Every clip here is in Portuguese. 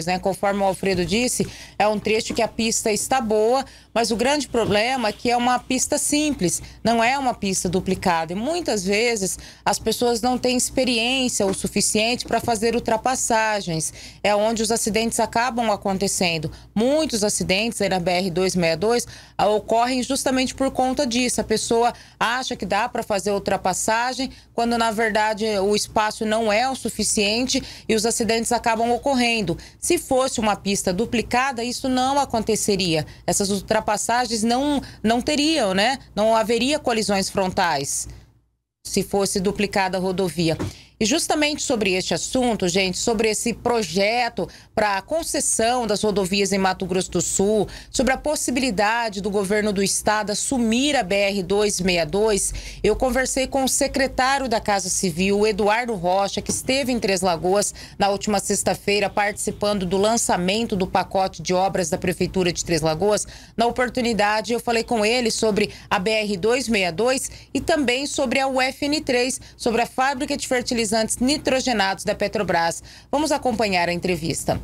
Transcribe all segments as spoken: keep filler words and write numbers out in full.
né? Conforme o Alfredo disse, é um trecho que a pista está boa, mas o grande problema é que é uma pista simples, não é uma pista duplicada. E muitas vezes as pessoas não têm experiência o suficiente para fazer ultrapassagens. É onde os acidentes acabam acontecendo. Muitos acidentes aí na B R duzentos e sessenta e dois ah, ocorrem justamente por conta disso. A pessoa acha que dá para fazer ultrapassagem, quando na verdade o espaço não é o suficiente e os acidentes acabam ocorrendo. Se fosse uma pista duplicada, isso não aconteceria. Essas ultrapassagens não, não teriam, né? Não haveria colisões frontais se fosse duplicada a rodovia. E justamente sobre este assunto, gente, sobre esse projeto para a concessão das rodovias em Mato Grosso do Sul, sobre a possibilidade do governo do estado assumir a B R duzentos e sessenta e dois, eu conversei com o secretário da Casa Civil, Eduardo Rocha, que esteve em Três Lagoas na última sexta-feira participando do lançamento do pacote de obras da Prefeitura de Três Lagoas. Na oportunidade, eu falei com ele sobre a B R duzentos e sessenta e dois e também sobre a U F N três, sobre a fábrica de fertilizantes nitrogenados da Petrobras. Vamos acompanhar a entrevista.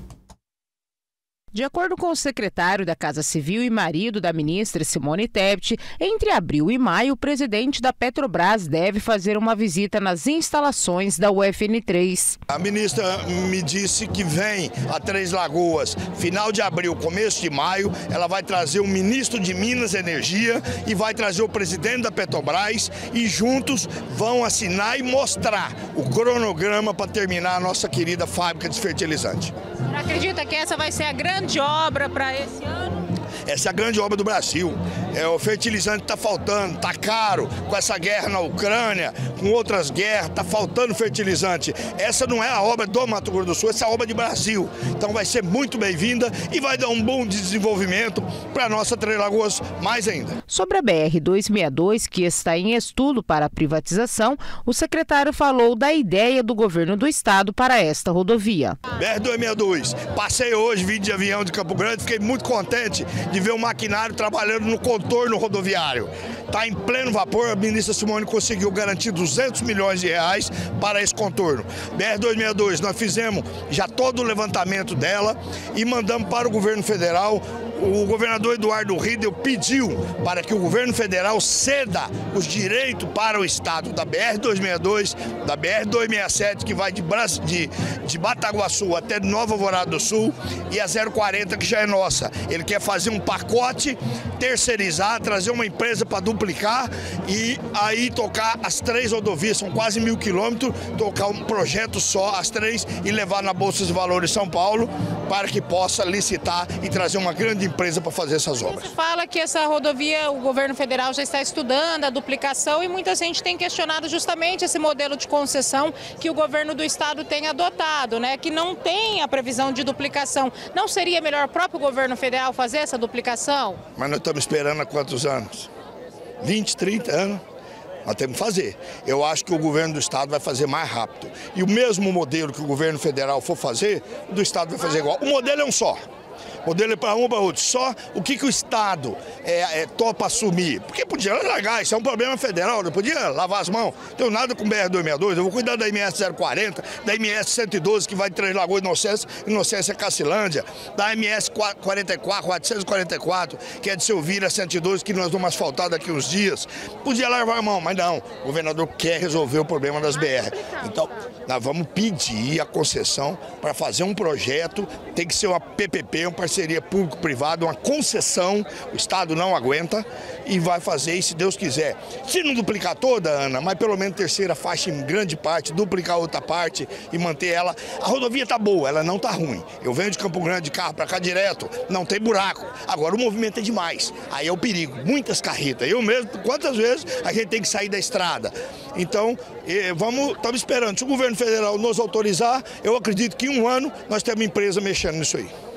De acordo com o secretário da Casa Civil e marido da ministra Simone Tebet, entre abril e maio, o presidente da Petrobras deve fazer uma visita nas instalações da U F N três. A ministra me disse que vem a Três Lagoas, final de abril, começo de maio. Ela vai trazer o ministro de Minas e Energia e vai trazer o presidente da Petrobras e juntos vão assinar e mostrar o cronograma para terminar a nossa querida fábrica de fertilizante. Você acredita que essa vai ser a grande grande obra para esse ano? Essa é a grande obra do Brasil. É, o fertilizante está faltando, está caro, com essa guerra na Ucrânia, com outras guerras, está faltando fertilizante. Essa não é a obra do Mato Grosso do Sul, essa é a obra de Brasil. Então vai ser muito bem-vinda e vai dar um bom desenvolvimento para a nossa Três Lagoas mais ainda. Sobre a B R duzentos e sessenta e dois, que está em estudo para a privatização, o secretário falou da ideia do governo do estado para esta rodovia. B R duzentos e sessenta e dois, passei hoje, vim de avião de Campo Grande, fiquei muito contente de ver o maquinário trabalhando no contorno rodoviário. Está em pleno vapor, a ministra Simone conseguiu garantir duzentos milhões de reais para esse contorno. B R duzentos e sessenta e dois, nós fizemos já todo o levantamento dela e mandamos para o governo federal. O governador Eduardo Riedel pediu para que o governo federal ceda os direitos para o estado da B R duzentos e sessenta e dois, da B R duzentos e sessenta e sete, que vai de, de, de Bataguaçu até Nova Alvorada do Sul, e a zero quarenta, que já é nossa. Ele quer fazer um pacote, terceirizar, trazer uma empresa para duplicar e aí tocar as três rodovias, são quase mil quilômetros, tocar um projeto só, as três, e levar na Bolsa de Valores de São Paulo para que possa licitar e trazer uma grande empresa para fazer essas obras. Você fala que essa rodovia, o governo federal já está estudando a duplicação e muita gente tem questionado justamente esse modelo de concessão que o governo do estado tem adotado, né? Que não tem a previsão de duplicação. Não seria melhor o próprio governo federal fazer essa duplicação? Mas nós estamos esperando há quantos anos? vinte, trinta anos? Nós temos que fazer. Eu acho que o governo do estado vai fazer mais rápido. E o mesmo modelo que o governo federal for fazer, o do estado vai fazer igual. O modelo é um só. O modelo é para um para outro. Só o que, que o Estado é, é, topa assumir. Porque podia largar, isso é um problema federal, não podia lavar as mãos. Não tenho nada com B R duzentos e sessenta e dois, eu vou cuidar da M S zero quarenta, da M S cento e doze, que vai de Três Lagoas, Inocência, Inocência Cacilândia, da M S quarenta e quatro, quatrocentos e quarenta e quatro, que é de Silvira cento e doze, que nós vamos asfaltar daqui uns dias. Podia lavar a mão, mas não. O governador quer resolver o problema das B R. Então, nós vamos pedir a concessão para fazer um projeto, tem que ser uma P P P, um parceria público-privada, uma concessão, o Estado não aguenta e vai fazer, e se Deus quiser. Se não duplicar toda, Ana, mas pelo menos terceira faixa em grande parte, duplicar outra parte e manter ela. A rodovia tá boa, ela não tá ruim. Eu venho de Campo Grande de carro para cá direto, não tem buraco. Agora o movimento é demais, aí é o perigo, muitas carretas. Eu mesmo, quantas vezes a gente tem que sair da estrada? Então, vamos, estamos esperando. Se o governo federal nos autorizar, eu acredito que em um ano nós temos empresa mexendo nisso aí.